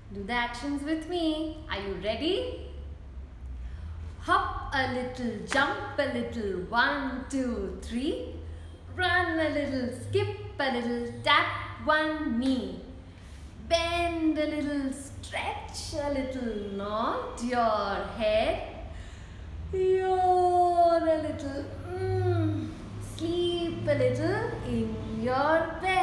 Do the actions with me. Are you ready? Hop a little, jump a little, 1, 2, 3. Run a little, skip a little, tap one knee. Bend a little, stretch a little, nod your head. Yawn a little, sleep a little in your bed.